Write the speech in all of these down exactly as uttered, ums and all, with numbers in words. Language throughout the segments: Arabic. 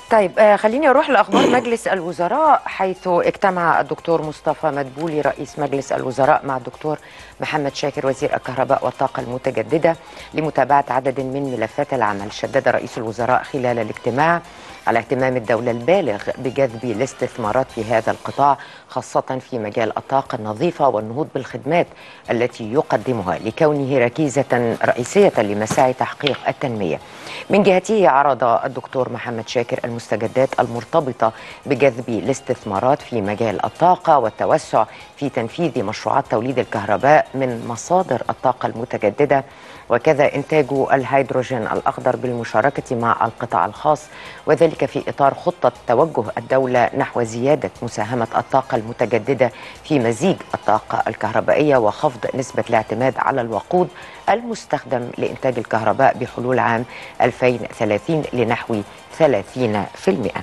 طيب آه خليني اروح لاخبار مجلس الوزراء، حيث اجتمع الدكتور مصطفى مدبولي رئيس مجلس الوزراء مع الدكتور محمد شاكر وزير الكهرباء والطاقه المتجدده لمتابعه عدد من ملفات العمل. شدد رئيس الوزراء خلال الاجتماع على اهتمام الدولة البالغ بجذب الاستثمارات في هذا القطاع، خاصة في مجال الطاقة النظيفة والنهوض بالخدمات التي يقدمها، لكونه ركيزة رئيسية لمساعي تحقيق التنمية. من جهته عرض الدكتور محمد شاكر المستجدات المرتبطة بجذب الاستثمارات في مجال الطاقة والتوسع في تنفيذ مشروعات توليد الكهرباء من مصادر الطاقة المتجددة، وكذا إنتاج الهيدروجين الأخضر بالمشاركة مع القطاع الخاص، وذلك في إطار خطة توجه الدولة نحو زيادة مساهمة الطاقة المتجددة في مزيج الطاقة الكهربائية وخفض نسبة الاعتماد على الوقود المستخدم لإنتاج الكهرباء بحلول عام ألفين وثلاثين لنحو ثلاثين بالمئة.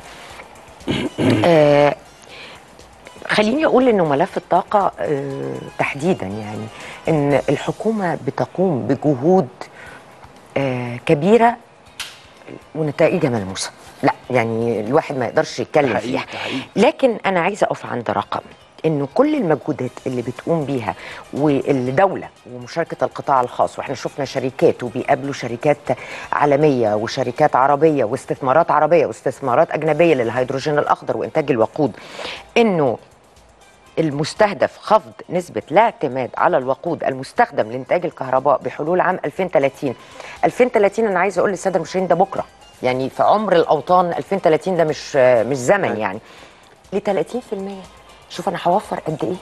آه خليني أقول أنه ملف الطاقة آه تحديدا، يعني أن الحكومة بتقوم بجهود آه كبيرة ونتائجها ملموسة. لا يعني الواحد ما يقدرش يتكلم فيها، لكن أنا عايزة أقف عند رقم، إنه كل المجهودات اللي بتقوم بيها والدولة ومشاركة القطاع الخاص، وإحنا شفنا شركات وبيقابلوا شركات عالمية وشركات عربية واستثمارات عربية واستثمارات أجنبية للهيدروجين الأخضر وإنتاج الوقود، إنه المستهدف خفض نسبة الاعتماد على الوقود المستخدم لإنتاج الكهرباء بحلول عام ألفين وثلاثين. ألفين وثلاثين أنا عايزة أقول للسادة المشاهدين ده بكرة، يعني في عمر الأوطان ألفين وثلاثين ده مش مش زمن، يعني ل ثلاثين بالمئة. شوف أنا هوفر قد إيه؟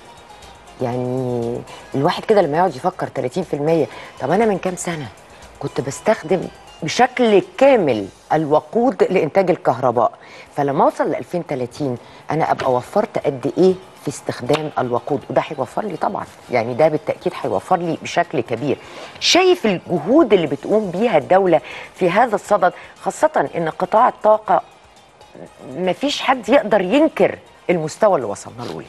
يعني الواحد كده لما يقعد يفكر ثلاثين بالمئة، طب أنا من كام سنة كنت بستخدم بشكل كامل الوقود لإنتاج الكهرباء، فلما أوصل ل ألفين وثلاثين أنا أبقى وفرت قد إيه في استخدام الوقود، وده هيوفر لي طبعا، يعني ده بالتأكيد هيوفر لي بشكل كبير. شايف الجهود اللي بتقوم بيها الدولة في هذا الصدد، خاصة إن قطاع الطاقة مفيش حد يقدر ينكر المستوى اللي وصلنا له.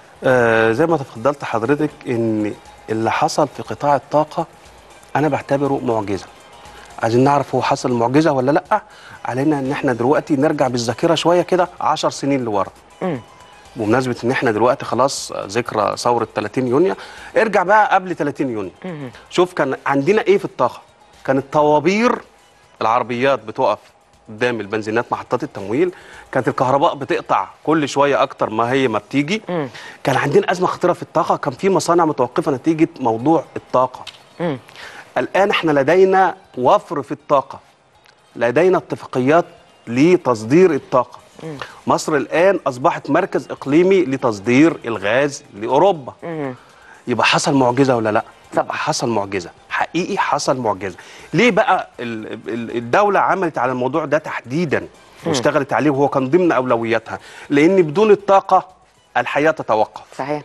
آه زي ما تفضلت حضرتك ان اللي حصل في قطاع الطاقة انا بعتبره معجزة. عايزين نعرف هو حصل معجزة ولا لا؟ علينا ان احنا دلوقتي نرجع بالذاكرة شوية كده عشر سنين لورا. امم بمناسبة ان احنا دلوقتي خلاص ذكرى ثورة ثلاثين يونيو، ارجع بقى قبل ثلاثين يونيو. مم. شوف كان عندنا ايه في الطاقة؟ كانت طوابير العربيات بتقف قدام البنزينات محطات التمويل، كانت الكهرباء بتقطع كل شوية اكتر ما هي ما بتيجي. مم. كان عندنا ازمة خطيرة في الطاقة، كان في مصانع متوقفة نتيجة موضوع الطاقة. مم. الان احنا لدينا وفر في الطاقة، لدينا اتفاقيات لتصدير الطاقة. مم. مصر الآن أصبحت مركز إقليمي لتصدير الغاز لأوروبا. مم. يبقى حصل معجزة ولا لا؟ طبعا حصل معجزة، حقيقي حصل معجزة. ليه بقى الدولة عملت على الموضوع ده تحديدا واشتغلت عليه وهو كان ضمن أولوياتها؟ لأن بدون الطاقة الحياة تتوقف. صحيح.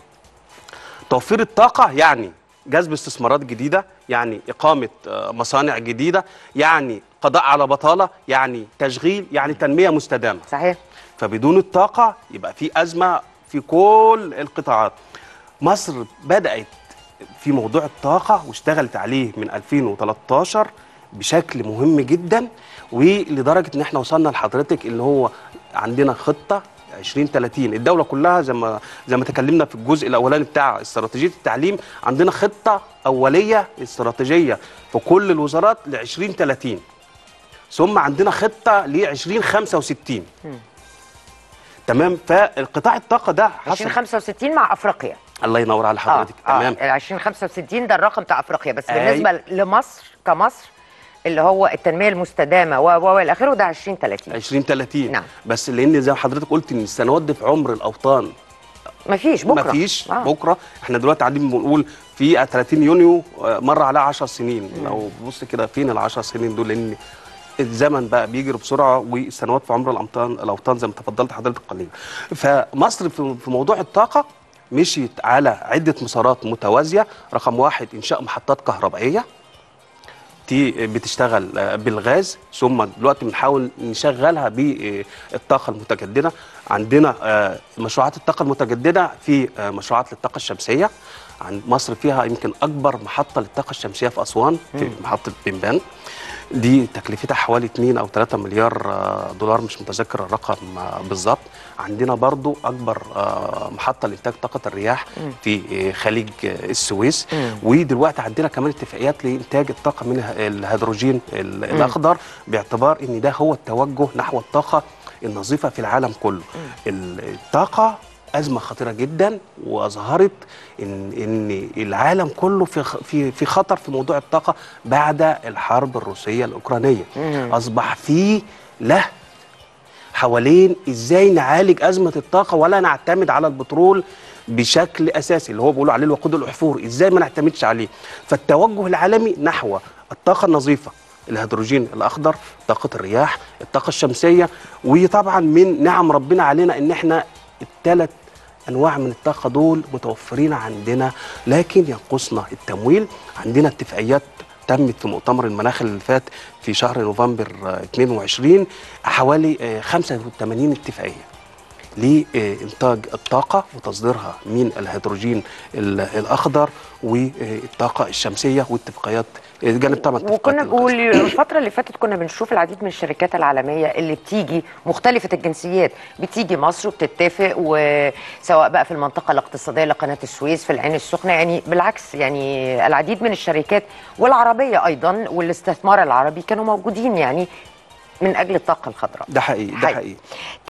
توفير الطاقة يعني جذب استثمارات جديدة، يعني إقامة مصانع جديدة، يعني قضاء على بطالة، يعني تشغيل، يعني تنمية مستدامة. صحيح. فبدون الطاقة يبقى في أزمة في كل القطاعات. مصر بدأت في موضوع الطاقة واشتغلت عليه من ألفين وثلاثة عشر بشكل مهم جدا، ولدرجة ان احنا وصلنا لحضرتك اللي هو عندنا خطة عشرين ثلاثين. الدولة كلها زي ما زي ما تكلمنا في الجزء الأولاني بتاع استراتيجية التعليم، عندنا خطة أولية استراتيجية في كل الوزارات ل عشرين ثلاثين، ثم عندنا خطة ل عشرين خمسة وستين. تمام. فالقطاع الطاقة ده عشرين خمسة وستين مع أفريقيا. الله ينور على حضرتك. آه تمام. آه عشرين خمسة وستين ده الرقم بتاع أفريقيا، بس آه. بالنسبة لمصر كمصر اللي هو التنميه المستدامه و و الى اخره ده عشرين ثلاثين. عشرين ثلاثين. نعم. بس لان زي ما حضرتك قلت ان السنوات دي في عمر الاوطان مفيش بكره مفيش آه. بكره. احنا دلوقتي قاعدين بنقول في ثلاثين يونيو مر على عشر سنين. مم. لو بص كده فين ال عشر سنين دول؟ لان الزمن بقى بيجري بسرعه والسنوات في عمر الاوطان الاوطان زي ما تفضلت حضرتك قليلا. فمصر في موضوع الطاقه مشيت على عده مسارات متوازيه. رقم واحد انشاء محطات كهربائيه بتشتغل بالغاز، ثم دلوقتي بنحاول نشغلها بالطاقه المتجدده. عندنا آه، مشروعات الطاقه المتجدده في آه، مشروعات للطاقه الشمسيه. عند مصر فيها يمكن اكبر محطه للطاقه الشمسيه في اسوان، في محطه بنبان. دي تكلفتها حوالي اتنين او تلاتة مليار آه، دولار، مش متذكر الرقم آه، بالظبط. عندنا برضو اكبر آه، محطه لانتاج طاقه الرياح في آه، خليج آه، السويس. ودلوقتي عندنا كمان اتفاقيات لانتاج الطاقه من الهيدروجين ال- الاخضر، باعتبار ان ده هو التوجه نحو الطاقه النظيفه في العالم كله. الطاقه أزمة خطيرة جدا، وأظهرت إن إن العالم كله في خ- في في خطر في موضوع الطاقة بعد الحرب الروسية الأوكرانية. أصبح في له حوالين إزاي نعالج أزمة الطاقة ولا نعتمد على البترول بشكل أساسي، اللي هو بيقولوا عليه الوقود الأحفوري، إزاي ما نعتمدش عليه. فالتوجه العالمي نحو الطاقة النظيفة، الهيدروجين الأخضر، طاقة الرياح، الطاقة الشمسية. وطبعا من نعم ربنا علينا إن إحنا الثلاث انواع من الطاقه دول متوفرين عندنا، لكن ينقصنا التمويل. عندنا اتفاقيات تمت في مؤتمر المناخ اللي فات في شهر نوفمبر آه، اتنين وعشرين، حوالي آه، خمسة وتمانين اتفاقيه لإنتاج الطاقة وتصديرها من الهيدروجين ال- الأخضر والطاقة الشمسية، واتفاقيات جانب طبعا اتفاقيات وكنا الغاز. والفترة اللي فاتت كنا بنشوف العديد من الشركات العالمية اللي بتيجي مختلفة الجنسيات، بتيجي مصر وبتتفق، وسواء بقى في المنطقة الاقتصادية لقناة السويس، في العين السخنة، يعني بالعكس، يعني العديد من الشركات والعربية أيضا والاستثمار العربي كانوا موجودين يعني من أجل الطاقة الخضراء. ده حقيقي، ده حقيقي. حقيقي.